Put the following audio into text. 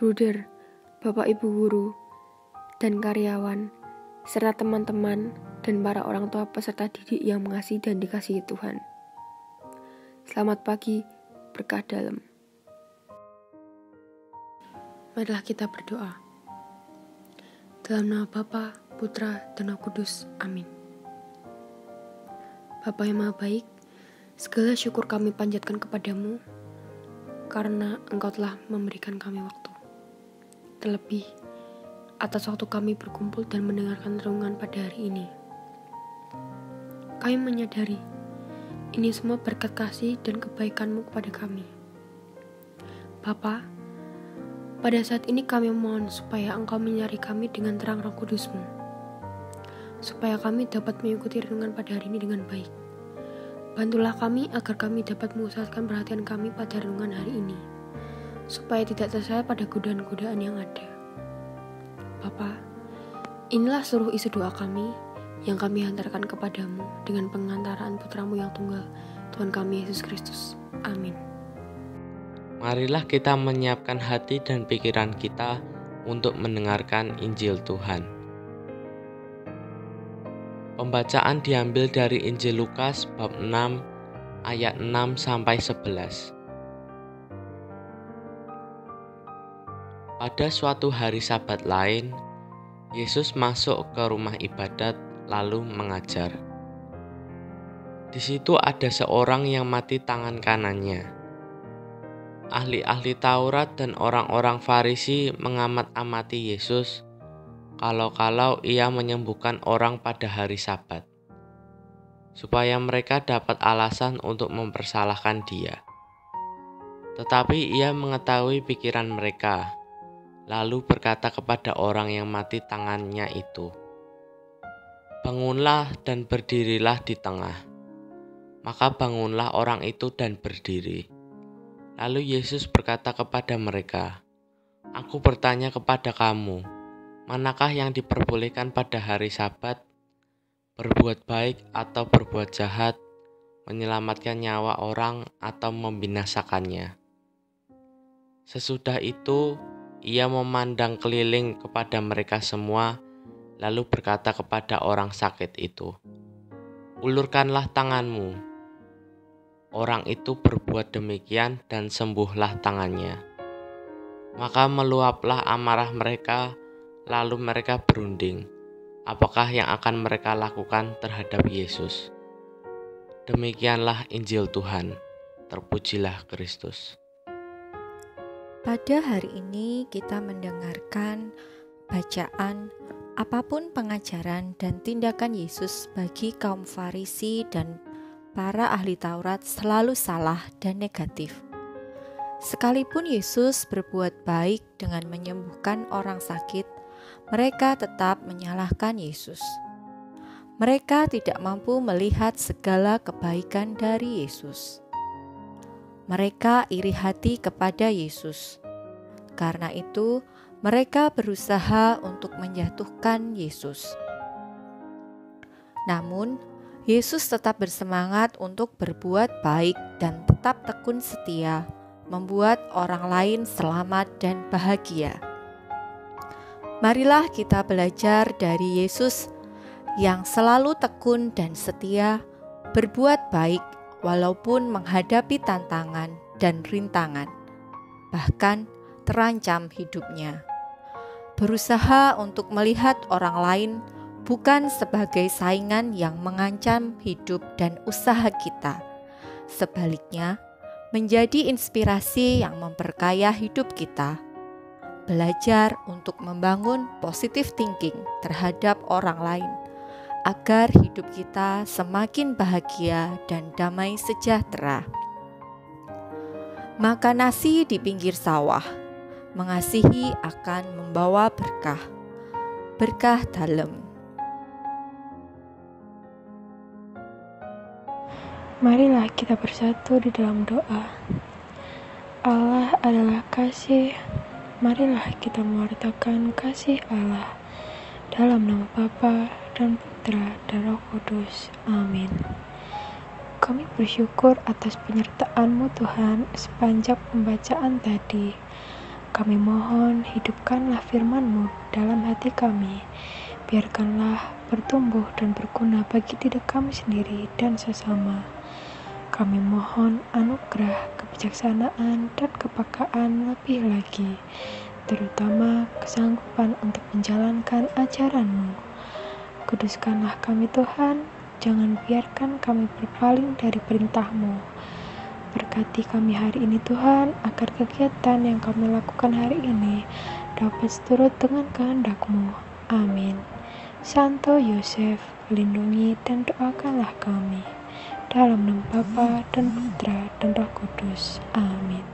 bruder, Bapak Ibu guru, dan karyawan, serta teman-teman dan para orang tua peserta didik yang mengasihi dan dikasihi Tuhan. Selamat pagi, berkah dalam. Marilah kita berdoa. Dalam nama Bapa, Putra, dan Roh Kudus. Amin. Bapa yang Maha Baik, segala syukur kami panjatkan kepadamu, karena Engkau telah memberikan kami waktu. Terlebih, atas waktu kami berkumpul dan mendengarkan renungan pada hari ini. Kami menyadari, ini semua berkat kasih dan kebaikan-Mu kepada kami. Bapa, pada saat ini kami mohon supaya Engkau menyinari kami dengan terang Roh Kudus-Mu, supaya kami dapat mengikuti renungan pada hari ini dengan baik. Bantulah kami agar kami dapat mengusahakan perhatian kami pada renungan hari ini, supaya tidak terseret pada godaan-godaan yang ada. Bapa, inilah seluruh isi doa kami yang kami hantarkan kepadamu dengan pengantaraan Putra-Mu yang tunggal, Tuhan kami Yesus Kristus. Amin. Marilah kita menyiapkan hati dan pikiran kita untuk mendengarkan Injil Tuhan. Pembacaan diambil dari Injil Lukas bab 6 ayat 6-11. Pada suatu hari Sabat lain, Yesus masuk ke rumah ibadat lalu mengajar. Di situ ada seorang yang mati tangan kanannya. Ahli-ahli Taurat dan orang-orang Farisi mengamat-amati Yesus kalau-kalau ia menyembuhkan orang pada hari Sabat, supaya mereka dapat alasan untuk mempersalahkan dia. Tetapi ia mengetahui pikiran mereka, lalu berkata kepada orang yang mati tangannya itu, "Bangunlah dan berdirilah di tengah." Maka bangunlah orang itu dan berdiri. Lalu Yesus berkata kepada mereka, "Aku bertanya kepada kamu, manakah yang diperbolehkan pada hari Sabat, berbuat baik atau berbuat jahat, menyelamatkan nyawa orang atau membinasakannya?" Sesudah itu, ia memandang keliling kepada mereka semua, lalu berkata kepada orang sakit itu, "Ulurkanlah tanganmu." Orang itu berbuat demikian dan sembuhlah tangannya. Maka meluaplah amarah mereka, lalu mereka berunding, apakah yang akan mereka lakukan terhadap Yesus. Demikianlah Injil Tuhan. Terpujilah Kristus. Pada hari ini kita mendengarkan bacaan apapun pengajaran dan tindakan Yesus bagi kaum Farisi dan para ahli Taurat selalu salah dan negatif. Sekalipun Yesus berbuat baik dengan menyembuhkan orang sakit, mereka tetap menyalahkan Yesus. Mereka tidak mampu melihat segala kebaikan dari Yesus. Mereka iri hati kepada Yesus. Karena itu, mereka berusaha untuk menjatuhkan Yesus. Namun, Yesus tetap bersemangat untuk berbuat baik dan tetap tekun setia, membuat orang lain selamat dan bahagia. Marilah kita belajar dari Yesus yang selalu tekun dan setia, berbuat baik walaupun menghadapi tantangan dan rintangan, bahkan terancam hidupnya. Berusaha untuk melihat orang lain bukan sebagai saingan yang mengancam hidup dan usaha kita. Sebaliknya, menjadi inspirasi yang memperkaya hidup kita. Belajar untuk membangun positive thinking terhadap orang lain, agar hidup kita semakin bahagia dan damai sejahtera. Makan nasi di pinggir sawah, mengasihi akan membawa berkah. Berkah dalam. Marilah kita bersatu di dalam doa. Allah adalah kasih. Marilah kita mewartakan kasih Allah. Dalam nama Bapa dan Putra dan Roh Kudus. Amin. Kami bersyukur atas penyertaan-Mu Tuhan sepanjang pembacaan tadi. Kami mohon, hidupkanlah firman-Mu dalam hati kami. Biarkanlah bertumbuh dan berguna bagi diri kami sendiri dan sesama. Kami mohon anugerah, kebijaksanaan, dan kepekaan lebih lagi, terutama kesanggupan untuk menjalankan ajaran-Mu. Kuduskanlah kami Tuhan, jangan biarkan kami berpaling dari perintah-Mu. Berkati kami hari ini Tuhan, agar kegiatan yang kami lakukan hari ini dapat seturut dengan kehendak-Mu. Amin. Santo Yosef, lindungi dan doakanlah kami. Dalam nama Bapa dan Putra dan Roh Kudus. Amin.